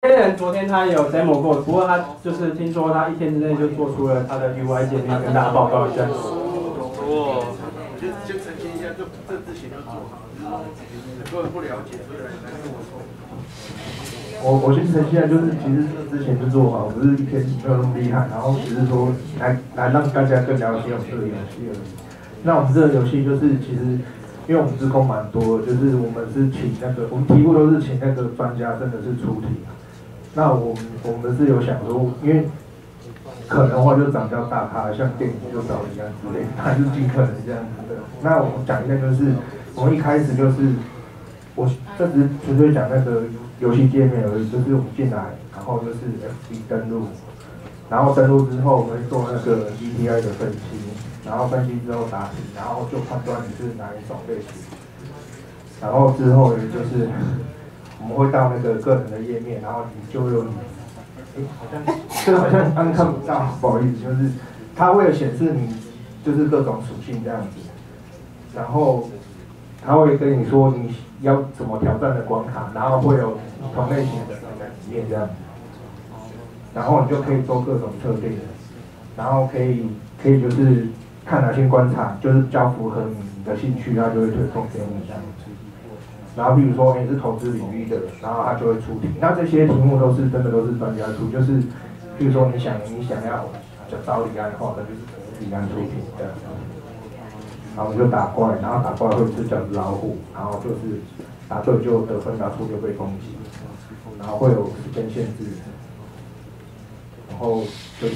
人昨天他有 demo 过，不过他就是听说他1天之内就做出了他的 UI 界面，跟大家报告一下。 哦，先澄清一下，这之前就做好，很多人不了解，所以来跟我说。 我先澄清一下，就是其实之前就做好，不是1天没有那么厉害，然后只是说来让大家更了解我们这个游戏而已。那我们这个游戏就是其实。因为我们职工蛮多的，就是我们是请我们题目都是请那个专家真的是出题。那我们是有想说，因为可能的话就找比较大咖，像电影就找一样之类的，还是尽可能这样子的。那我们讲一下，就是我们一开始就是这只是纯粹讲那个游戏界面而已，就是我们进来，然后就是 FB 登录，然后登录之后我们会做那个 GTI 的分析。然后分析之后答题，然后就判断你是哪一种类型。然后之后也就是我们会到那个个人的页面，然后你就有好像刚看不到，不好意思，就是它会有显示你就是各种属性这样子，然后它会跟你说你要怎么挑战的关卡，然后会有同类型的里面这样，然后你就可以做各种特定，然后可以就是。看哪些关卡就是比较符合你的兴趣，它就会推送给你这样子。然后比如说你是投资领域的，然后它就会出题。那这些题目都是真的都是专家出，就是比如说你想要找李安的话，那就是李安出题这样。然后我们就打怪，然后打怪会吃饺子老虎，然后就是答对就得分，答错就被攻击，然后会有时间限制，然后就是。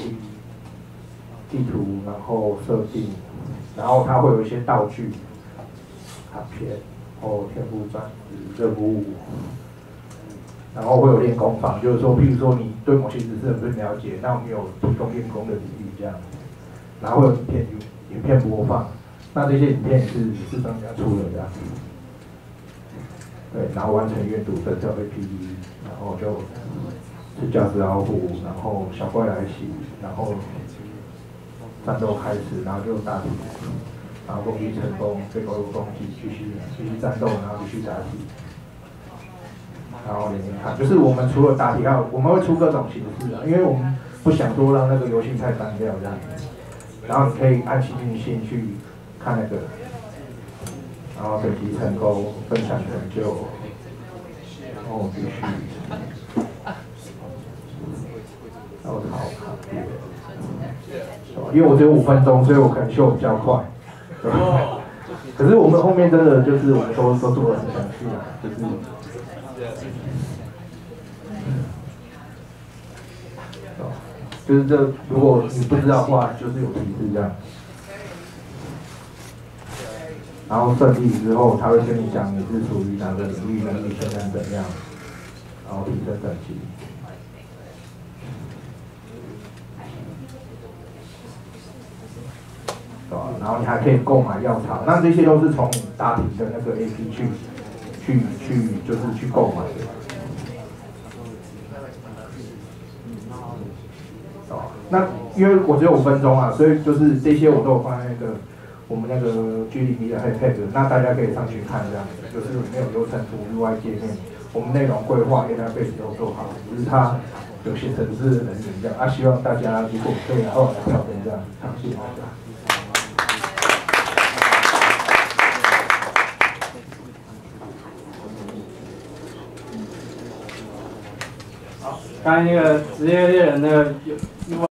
地图，然后设定，然后它会有一些道具、卡片，然后天赋钻石、任务，然后会有练功坊，就是说，譬如说你对某些知识很不了解，那我们有提供练功的比例这样，然后会有影片播放，那这些影片是专家出的这样，对，然后完成阅读的叫 APP， 然后就是饺子老虎，然后小怪来袭，然后。战斗开始，然后就答题，然后攻击成功，被攻击，继续战斗，然后继续答题，然后连看，就是我们除了答题，还有我们会出各种形式的，因为我们不想说让那个游戏太单调这样子，然后你可以按幸运性去看那个，然后等级成功，分享成就，然后继续，然后考卡片。因为我只有5分钟，所以我可能秀比较快。可是我们后面真的就是我们都做得很详细啊，就是这如果你不知道的话，就是有提示这样。然后胜利之后，他会跟你讲你是属于哪个领域，能力现在怎样，然后提升等级。然后你还可以购买药草，那这些都是从你答题的那个 AP 就是去购买的。那因为我只有5分钟啊，所以就是这些我都有放在那个我们那个 GDB 的 iPad， 那大家可以上去看这样子，就是没有流程图、UI 界面，我们内容规划、database 都做好，只是它有些程式的人员这样啊，希望大家如果可以后来调整这样，谢谢大家。 刚才那个职业猎人那个